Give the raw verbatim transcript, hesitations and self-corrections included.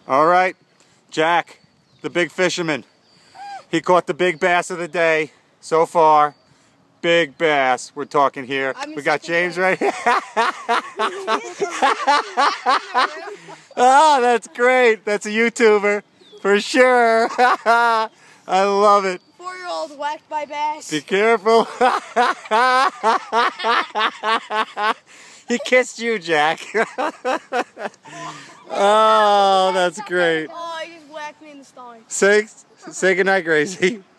All right, Jack, the big fisherman. He caught the big bass of the day so far. Big bass. We're talking here. We got James right here. Oh, that's great. That's a YouTuber for sure. I love it. Four-year-old whacked by bass. Be careful. He kissed you, Jack. Oh, that's great. Oh, he just whacked me in the stomach. Say, say goodnight, Gracie.